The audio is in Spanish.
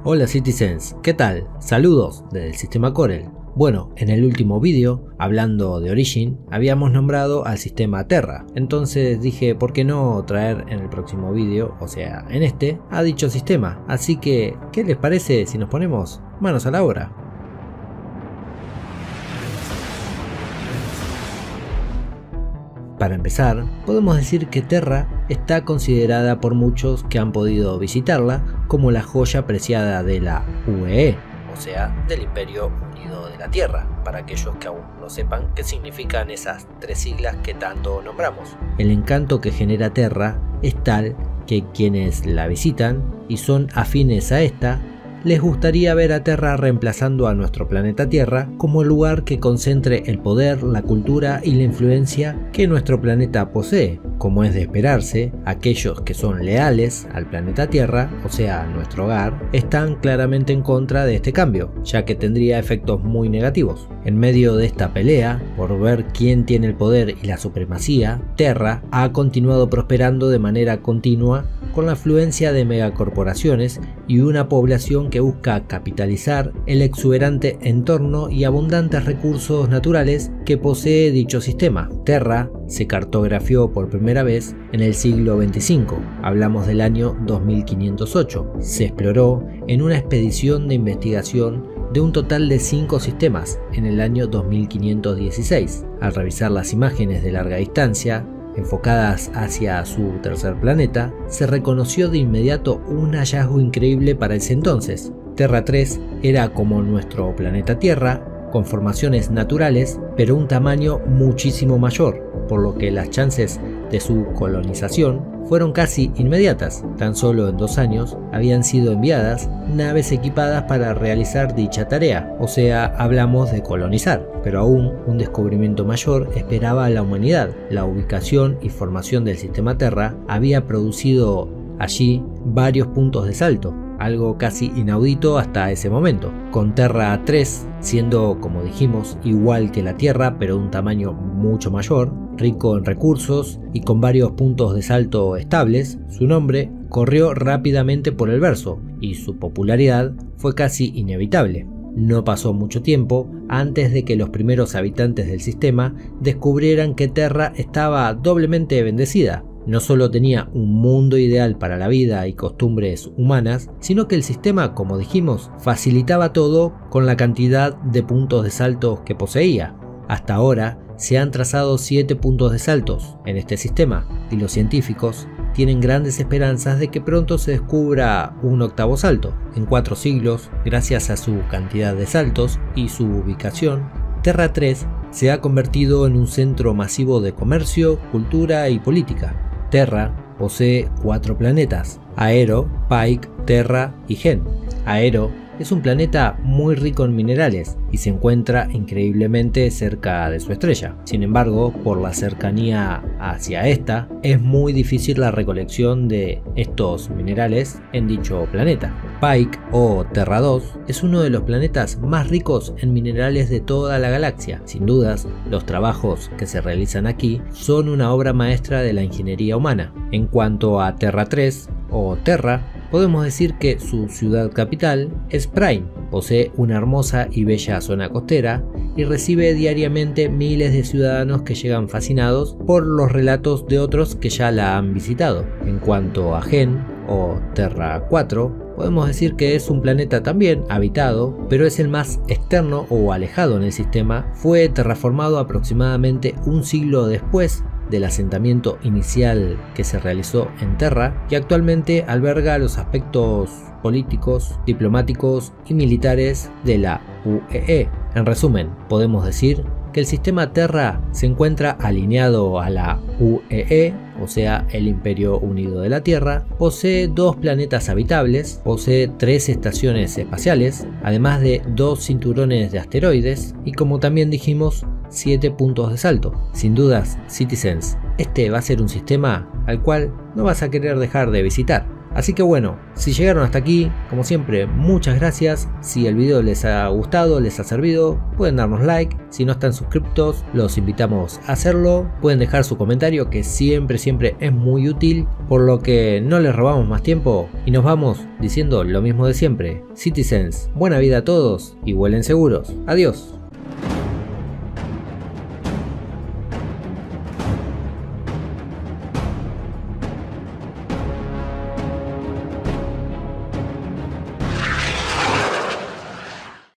Hola Citizens, ¿qué tal? Saludos desde el sistema Corel. Bueno, en el último vídeo, hablando de Origin, habíamos nombrado al sistema Terra, entonces dije ¿por qué no traer en el próximo vídeo, o sea en este, a dicho sistema? Así que, ¿qué les parece si nos ponemos manos a la obra? Para empezar, podemos decir que Terra está considerada por muchos que han podido visitarla como la joya preciada de la UEE, o sea, del Imperio Unido de la Tierra, para aquellos que aún no sepan qué significan esas tres siglas que tanto nombramos. El encanto que genera Terra es tal que quienes la visitan y son afines a esta, les gustaría ver a Terra reemplazando a nuestro planeta Tierra como el lugar que concentre el poder, la cultura y la influencia que nuestro planeta posee. Como es de esperarse, aquellos que son leales al planeta Tierra, o sea, nuestro hogar, están claramente en contra de este cambio, ya que tendría efectos muy negativos. En medio de esta pelea, por ver quién tiene el poder y la supremacía, Terra ha continuado prosperando de manera continua con la afluencia de megacorporaciones y una población que busca capitalizar el exuberante entorno y abundantes recursos naturales que posee dicho sistema. Terra se cartografió por primera vez en el siglo XXV, hablamos del año 2508. Se exploró en una expedición de investigación de un total de 5 sistemas en el año 2516. Al revisar las imágenes de larga distancia, enfocadas hacia su tercer planeta, se reconoció de inmediato un hallazgo increíble para ese entonces. Terra 3 era como nuestro planeta Tierra, con formaciones naturales, pero un tamaño muchísimo mayor, por lo que las chances de su colonización fueron casi inmediatas. Tan solo en 2 años habían sido enviadas naves equipadas para realizar dicha tarea, o sea, hablamos de colonizar, pero aún un descubrimiento mayor esperaba a la humanidad. La ubicación y formación del sistema Terra había producido allí varios puntos de salto, algo casi inaudito hasta ese momento, con Terra 3 siendo, como dijimos, igual que la Tierra pero de un tamaño mucho mayor, rico en recursos y con varios puntos de salto estables. Su nombre corrió rápidamente por el verso y su popularidad fue casi inevitable. No pasó mucho tiempo antes de que los primeros habitantes del sistema descubrieran que Terra estaba doblemente bendecida. No solo tenía un mundo ideal para la vida y costumbres humanas, sino que el sistema, como dijimos, facilitaba todo con la cantidad de puntos de salto que poseía. Hasta ahora se han trazado 7 puntos de saltos en este sistema y los científicos tienen grandes esperanzas de que pronto se descubra un 8º salto. En 4 siglos, gracias a su cantidad de saltos y su ubicación, Terra 3 se ha convertido en un centro masivo de comercio, cultura y política. Terra posee 4 planetas: Aero, Pike, Terra y Gen. Aero es un planeta muy rico en minerales y se encuentra increíblemente cerca de su estrella. Sin embargo, por la cercanía hacia esta, es muy difícil la recolección de estos minerales en dicho planeta. Pike, o Terra 2, es uno de los planetas más ricos en minerales de toda la galaxia. Sin dudas, los trabajos que se realizan aquí son una obra maestra de la ingeniería humana. En cuanto a Terra 3, o Terra, podemos decir que su ciudad capital es Prime. Posee una hermosa y bella zona costera y recibe diariamente miles de ciudadanos que llegan fascinados por los relatos de otros que ya la han visitado. En cuanto a Gen, o Terra 4, podemos decir que es un planeta también habitado, pero es el más externo o alejado en el sistema. Fue terraformado aproximadamente un siglo después del asentamiento inicial que se realizó en Terra y actualmente alberga los aspectos políticos, diplomáticos y militares de la UEE. En resumen, podemos decir que el sistema Terra se encuentra alineado a la UEE, o sea, el Imperio Unido de la Tierra, posee 2 planetas habitables, posee 3 estaciones espaciales, además de 2 cinturones de asteroides y, como también dijimos, 7 puntos de salto. Sin dudas, Citizens, este va a ser un sistema al cual no vas a querer dejar de visitar. Así que bueno, si llegaron hasta aquí, como siempre, muchas gracias. Si el video les ha gustado, les ha servido, pueden darnos like. Si no están suscriptos, los invitamos a hacerlo. Pueden dejar su comentario, que siempre es muy útil. Por lo que no les robamos más tiempo y nos vamos diciendo lo mismo de siempre. Citizens, buena vida a todos y vuelen seguros. Adiós.